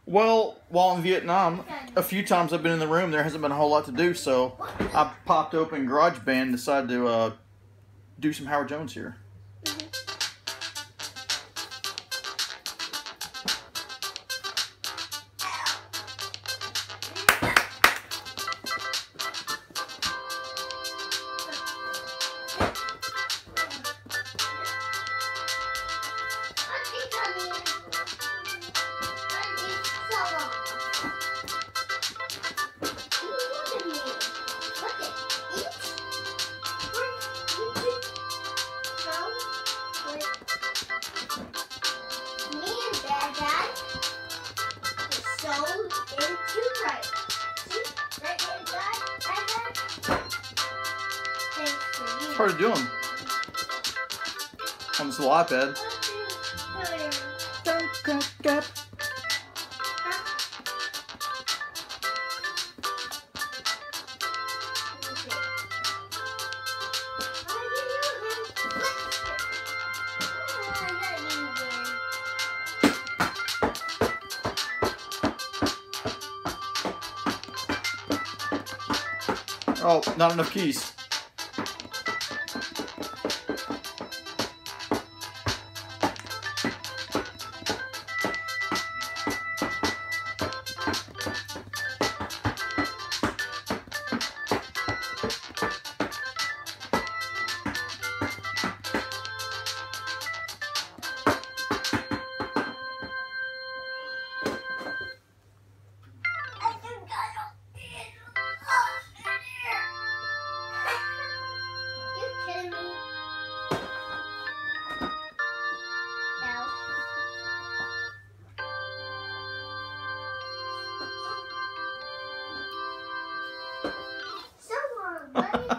Well, while in Vietnam, a few times I've been in the room, there hasn't been a whole lot to do, so I popped open GarageBand and decided to do some Howard Jones here. It's hard to do them on this little iPad. Oh, not enough keys. Buddy.